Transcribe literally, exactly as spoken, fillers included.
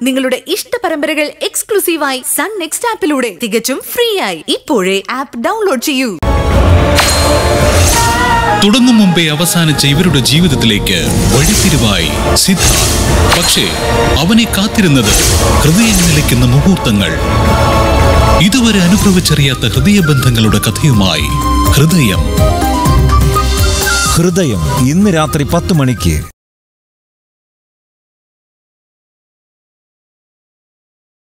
നിങ്ങളുടെ ഇഷ്ട പരമ്പരകൾ എക്സ്ക്ലൂസീവായി സൺ നെക്സ്റ്റ് ആപ്പിലൂടെ തികച്ചും ഫ്രീ ആയി ഇപ്പോഴേ ആപ്പ് ഡൗൺലോഡ് ചെയ്യൂ. തുടങ്ങും മുമ്പേ അവസാനിച്ച ഇവരുടെ ജീവിതത്തിലേക്ക് വഴിത്തിരിവായി സിദ്ധാർത്ഥ്. പക്ഷേ അവനെ കാത്തിരുന്നത് ഹൃദയം നിലയ്ക്കുന്ന മുഹൂർത്തങ്ങൾ. ഇതുവരെ അനുഭവിച്ചറിയാത്ത ഹൃദയബന്ധങ്ങളുടെ കഥയുമായി ഹൃദയം. ഹൃദയം ഇന്ന് രാത്രി പത്ത് മണിക്ക്.